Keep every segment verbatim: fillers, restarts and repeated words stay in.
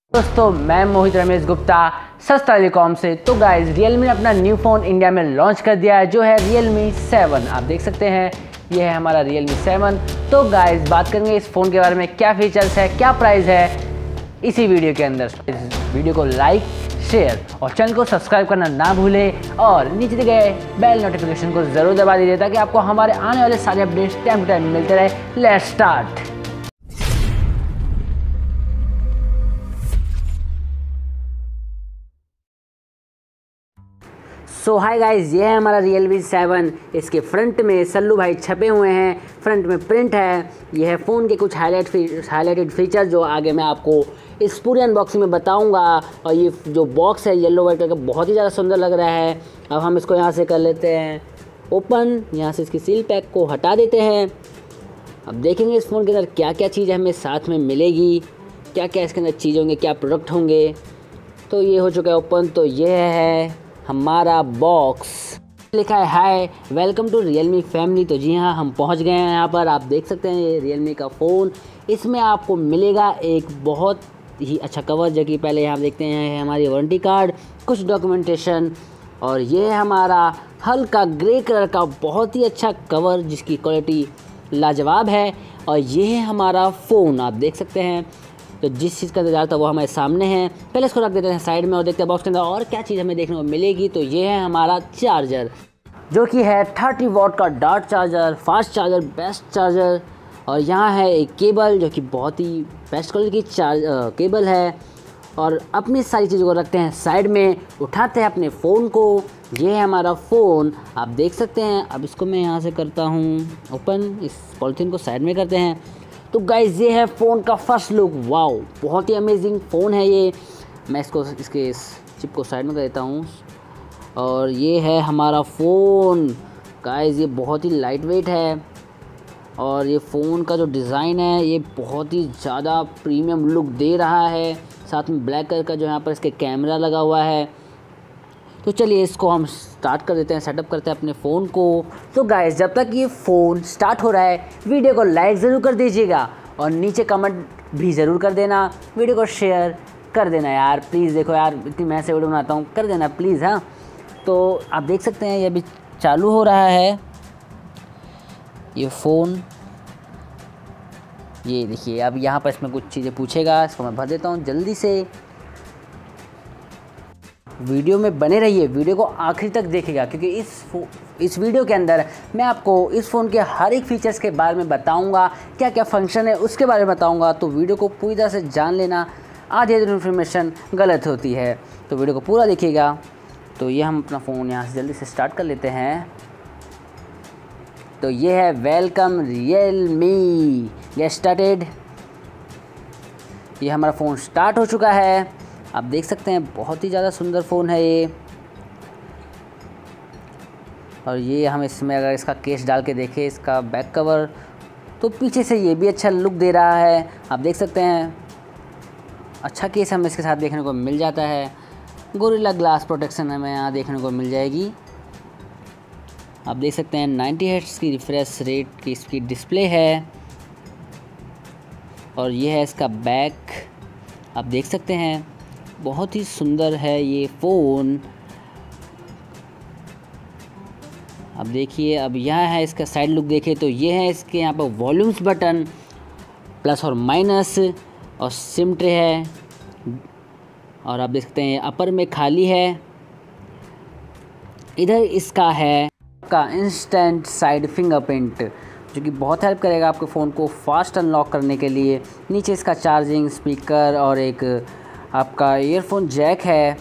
दोस्तों मैं मोहित रमेश गुप्ता सस्ता टेलीकॉम से। तो गाइज रियलमी ने अपना न्यू फ़ोन इंडिया में लॉन्च कर दिया है जो है रियलमी सेवन। आप देख सकते हैं ये है हमारा रियलमी सेवन। तो गाइज बात करेंगे इस फ़ोन के बारे में, क्या फीचर्स है, क्या प्राइस है इसी वीडियो के अंदर। इस वीडियो को लाइक, शेयर और चैनल को सब्सक्राइब करना ना भूलें और नीचे दिए गए बेल नोटिफिकेशन को ज़रूर दबा दीजिए ताकि आपको हमारे आने वाले सारे अपडेट्स टाइम टू टाइम मिलते रहे। Let's start. So hi guys, ये है हमारा रियलमी सेवन। इसके फ्रंट में सल्लू भाई छपे हुए हैं, फ्रंट में प्रिंट है। ये है फ़ोन के कुछ हाईलाइट हाईलाइटेड फीचर जो आगे मैं आपको इस पूरी अनबॉक्सिंग में बताऊंगा। और ये जो बॉक्स है येलो वाइट कलर का, बहुत ही ज़्यादा सुंदर लग रहा है। अब हम इसको यहाँ से कर लेते हैं ओपन। यहाँ से इसकी सील पैक को हटा देते हैं। अब देखेंगे इस फ़ोन के अंदर क्या क्या चीज़ हमें साथ में मिलेगी, क्या क्या इसके अंदर चीज़ होंगे, क्या प्रोडक्ट होंगे। तो ये हो चुका है ओपन। तो ये है हमारा बॉक्स, लिखा है hi welcome to Realme family. तो जी हाँ, हम पहुंच गए हैं यहाँ पर। आप देख सकते हैं ये रियलमी का फ़ोन। इसमें आपको मिलेगा एक बहुत ही अच्छा कवर, जो कि पहले यहाँ देखते हैं हमारी वारंटी कार्ड, कुछ डॉक्यूमेंटेशन, और ये है हमारा हल्का ग्रे कलर का बहुत ही अच्छा कवर जिसकी क्वालिटी लाजवाब है। और ये है हमारा फ़ोन, आप देख सकते हैं। तो जिस चीज़ का इंतजार था वो हमारे सामने है। पहले इसको रख देते हैं साइड में और देखते हैं बॉक्स के अंदर और क्या चीज़ हमें देखने को मिलेगी। तो ये है हमारा चार्जर जो कि है थर्टी वॉट का dart charger, fast charger, best charger. और यहाँ है एक केबल जो कि बहुत ही बेस्ट क्वालिटी की चार्ज केबल है। और अपनी सारी चीज़ों को रखते हैं साइड में, उठाते हैं अपने फ़ोन को। ये है हमारा फ़ोन, आप देख सकते हैं। अब इसको मैं यहाँ से करता हूँ ओपन, इस पॉलीथीन को साइड में करते हैं। तो गाइस ये है फ़ोन का फर्स्ट लुक। वाओ, बहुत ही अमेजिंग फ़ोन है ये। मैं इसको इसके इस चिप को साइड में कर देता हूँ। और ये है हमारा फ़ोन। गाइस ये बहुत ही लाइट वेट है और ये फ़ोन का जो डिज़ाइन है ये बहुत ही ज़्यादा प्रीमियम लुक दे रहा है। साथ में ब्लैक कलर का जो यहाँ पर इसके कैमरा लगा हुआ है। तो चलिए इसको हम स्टार्ट कर देते हैं, सेटअप करते हैं अपने फ़ोन को। तो गाइस जब तक ये फ़ोन स्टार्ट हो रहा है वीडियो को लाइक ज़रूर कर दीजिएगा और नीचे कमेंट भी ज़रूर कर देना। वीडियो को शेयर कर देना यार प्लीज़। देखो यार, इतनी मैं से वीडियो बनाता हूँ, कर देना प्लीज़। हाँ, तो आप देख सकते हैं ये अभी चालू हो रहा है ये फ़ोन। ये देखिए, अब यहाँ पर इसमें कुछ चीज़ें पूछेगा, इसको मैं भर देता हूँ जल्दी से। वीडियो में बने रहिए, वीडियो को आखिरी तक देखिएगा क्योंकि इस इस वीडियो के अंदर मैं आपको इस फ़ोन के हर एक फीचर्स के बारे में बताऊंगा, क्या क्या फंक्शन है उसके बारे में बताऊंगा। तो वीडियो को पूरी तरह से जान लेना, आधी आधी इन्फॉर्मेशन गलत होती है, तो वीडियो को पूरा देखिएगा। तो ये हम अपना फ़ोन यहाँ से जल्दी से स्टार्ट कर लेते हैं। तो ये है वेलकम रियलमी, गेट स्टार्टेड। ये हमारा फ़ोन स्टार्ट हो चुका है। आप देख सकते हैं बहुत ही ज़्यादा सुंदर फ़ोन है ये। और ये हम इसमें अगर इसका केस डाल के देखें, इसका बैक कवर, तो पीछे से ये भी अच्छा लुक दे रहा है। आप देख सकते हैं अच्छा केस हमें इसके साथ देखने को मिल जाता है। गोरिल्ला ग्लास प्रोटेक्शन हमें यहाँ देखने को मिल जाएगी। आप देख सकते हैं नाइंटी हर्ट्ज़ की रिफ्रेश रेट की इसकी डिस्प्ले है। और ये है इसका बैक, आप देख सकते हैं बहुत ही सुंदर है ये फ़ोन। अब देखिए, अब यहाँ है इसका साइड लुक देखें तो ये है इसके यहाँ पर वॉल्यूम्स बटन, प्लस और माइनस, और सिम ट्रे है। और आप देख सकते हैं अपर में खाली है। इधर इसका है का इंस्टेंट साइड फिंगरप्रिंट जो कि बहुत हेल्प करेगा आपके फ़ोन को फास्ट अनलॉक करने के लिए। नीचे इसका चार्जिंग स्पीकर और एक आपका ईयरफोन जैक है।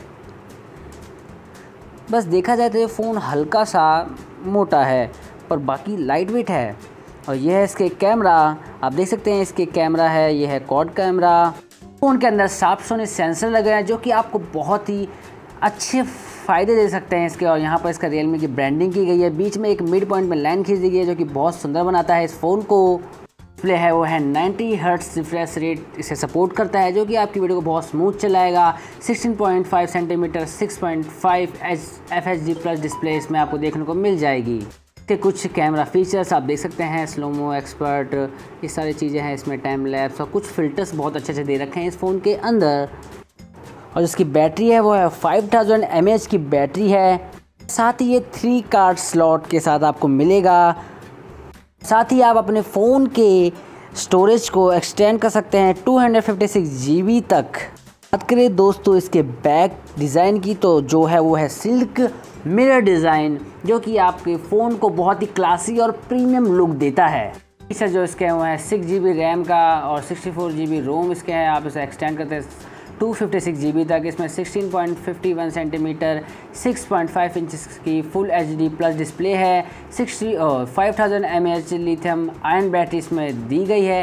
बस देखा जाए तो ये फ़ोन हल्का सा मोटा है पर बाकी लाइट वेट है। और ये है इसके कैमरा, आप देख सकते हैं इसके कैमरा है, ये है क्वाड कैमरा। फ़ोन के अंदर साफ सोने सेंसर लगे हैं जो कि आपको बहुत ही अच्छे फ़ायदे दे सकते हैं इसके। और यहाँ पर इसका रियलमी की ब्रांडिंग की गई है। बीच में एक मिड पॉइंट में लाइन खींच दी गई है जो कि बहुत सुंदर बनाता है इस फ़ोन को। डिस्प्ले है वो है नाइंटी हर्ट्ज़ रिफ्रेश रेट इसे सपोर्ट करता है जो कि आपकी वीडियो को बहुत स्मूथ चलाएगा। Sixteen point five centimetre six point five F H D plus display इसमें आपको देखने को मिल जाएगी। के कुछ कैमरा फीचर्स आप देख सकते हैं, स्लोमो एक्सपर्ट, ये सारी चीज़ें हैं इसमें, टाइम लैप्स और कुछ फ़िल्टर्स बहुत अच्छे से दे रखे हैं इस फ़ोन के अंदर। और इसकी बैटरी है वो है five thousand m A h की बैटरी है। साथ ही ये थ्री कार्ड स्लॉट के साथ आपको मिलेगा। साथ ही आप अपने फ़ोन के स्टोरेज को एक्सटेंड कर सकते हैं two fifty six G B तक। बात करें दोस्तों इसके बैक डिज़ाइन की, तो जो है वो है सिल्क मिरर डिज़ाइन, जो कि आपके फ़ोन को बहुत ही क्लासी और प्रीमियम लुक देता है। इसे जो इसके वो है सिक्स जी बी रैम का और sixty four G B ROM इसके हैं। आप इसे एक्सटेंड करते हैं two fifty six G B तक। इसमें sixteen point fifty one centimetre six point five inch की full H D plus display है। Sixty five thousand m A h lithium ion battery इसमें दी गई है।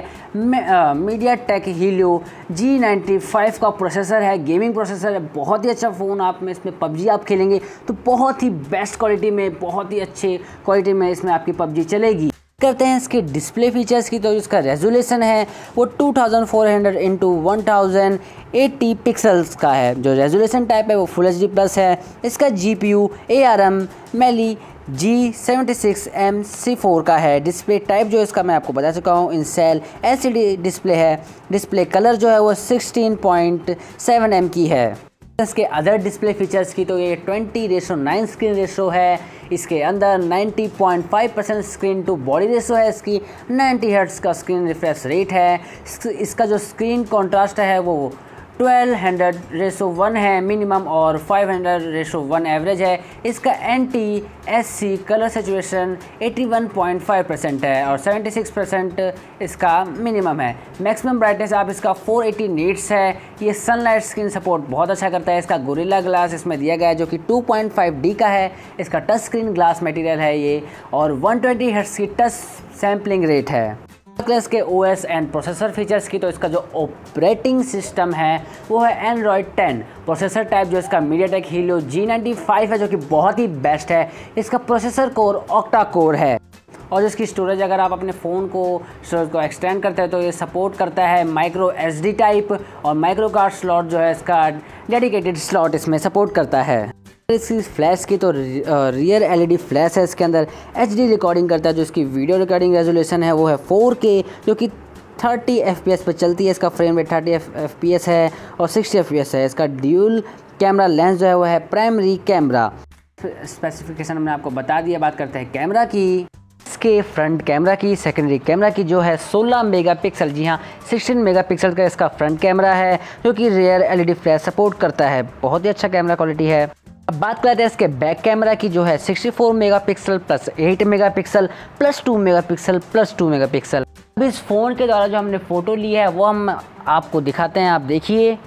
MediaTek Helio G ninety five का processor है, गेमिंग प्रोसेसर है। बहुत ही अच्छा फ़ोन, आप में इसमें पबजी आप खेलेंगे तो बहुत ही बेस्ट क्वालिटी में, बहुत ही अच्छे क्वालिटी में इसमें आपकी पबजी चलेगी। करते हैं इसके डिस्प्ले फीचर्स की, तो इसका रेजोल्यूशन है वो two thousand four hundred into one thousand eighty pixels का है। जो रेजोल्यूशन टाइप है वो फुल एच डी प्लस है। इसका G P U A R M Mali G seventy six M C four का है। डिस्प्ले टाइप जो इसका मैं आपको बता चुका हूँ, in cell L C D display है। डिस्प्ले कलर जो है वो सिक्सटीन पॉइंट सेवन एम की है। इसके अदर डिस्प्ले फीचर्स की, तो ये twenty ratio nine screen ratio है। इसके अंदर ninety point five percent screen to body ratio है। इसकी नाइन्टी हर्ट्ज का स्क्रीन रिफ्रेश रेट है। इसका जो स्क्रीन कॉन्ट्रास्ट है वो ट्वेल्व हंड्रेड रेशो वन है मिनिमम और five hundred ratio one average है। इसका N T S C colour saturation eighty one point five percent है और सेवेंटी सिक्स परसेंट इसका मिनिमम है। मैक्सिमम ब्राइटनेस आप इसका फोर एटी नीट्स है। ये सनलाइट स्क्रीन सपोर्ट बहुत अच्छा करता है। इसका गोरिल्ला ग्लास इसमें दिया गया है जो कि टू पॉइंट फाइव डी का है। इसका टच स्क्रीन ग्लास मटेरियल है ये और वन ट्वेंटी हर्ट्ज की टच सैम्पलिंग रेट है। के O S and processor features की, तो इसका जो ऑपरेटिंग सिस्टम है वो है एंड्रॉयड टेन। प्रोसेसर टाइप जो इसका MediaTek Helio G ninety five है जो कि बहुत ही बेस्ट है। इसका प्रोसेसर कोर ऑक्टा कोर है। और इसकी स्टोरेज अगर आप अपने फ़ोन को स्टोरेज को एक्सटेंड करते हैं तो ये सपोर्ट करता है माइक्रो एस डी टाइप और माइक्रो कार्ड स्लॉट जो है इसका डेडिकेटेड स्लॉट इसमें सपोर्ट करता है। इसकी फ्लैश की, तो rear L E D flash है। इसके अंदर एच डी रिकॉर्डिंग करता है। जो इसकी वीडियो रिकॉर्डिंग रेजोल्यूशन है वो है फोर के, जो कि थर्टी एफ पी एस पर चलती है। इसका frame rate thirty F P S है और सिक्सटी एफ पी एस है। इसका ड्यूल कैमरा लेंस जो है वो है प्राइमरी कैमरा। स्पेसिफिकेशन हमने आपको बता दिया। बात करते हैं कैमरा की। इसके फ्रंट कैमरा की, सेकेंडरी कैमरा की जो है सोलह मेगापिक्सल, जी हाँ सिक्सटीन मेगापिक्सल का इसका फ्रंट कैमरा है जो कि rear L E D flash support करता है। बहुत ही अच्छा कैमरा क्वालिटी है। अब बात करते हैं इसके बैक कैमरा की, जो है sixty four megapixel plus eight megapixel plus two megapixel plus two megapixel. अब इस फ़ोन के द्वारा जो हमने फ़ोटो ली है वो हम आपको दिखाते हैं, आप देखिए।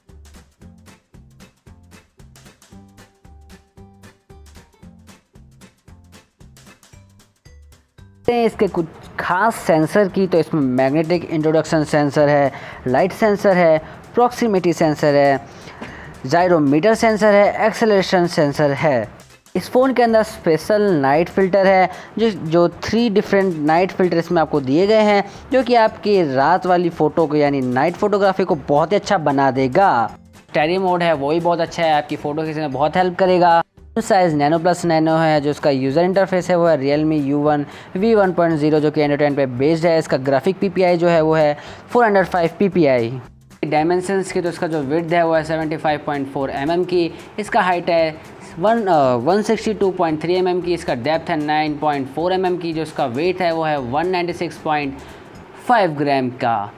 इसके कुछ खास सेंसर की, तो इसमें मैग्नेटिक इंट्रोडक्शन सेंसर है, लाइट सेंसर है, प्रॉक्सिमिटी सेंसर है, जायरोमीटर सेंसर है, एक्सेलरेशन सेंसर है। इस फ़ोन के अंदर स्पेशल नाइट फ़िल्टर है जो जो थ्री डिफरेंट नाइट फ़िल्टर इसमें आपको दिए गए हैं, जो कि आपकी रात वाली फ़ोटो को यानी नाइट फ़ोटोग्राफी को बहुत ही अच्छा बना देगा। स्टेरियो मोड है वो ही बहुत अच्छा है, आपकी फ़ोटो खींचने में बहुत हेल्प करेगा। साइज़ नैनो प्लस नैनो है। जो इसका यूज़र इंटरफेस है वो है Realme U one V one point zero जो कि एंड्रॉइड टेन पे बेस्ड है। इसका ग्राफिक पी पी आई जो है वो है four hundred five P P I. Dimensions की, तो इसका जो विड्थ है वो है seventy five point four M M की। इसका हाइट है one one sixty two point three M M की। इसका डेप्थ है nine point four M M की। जो इसका वेट है वो है one ninety six point five gram का।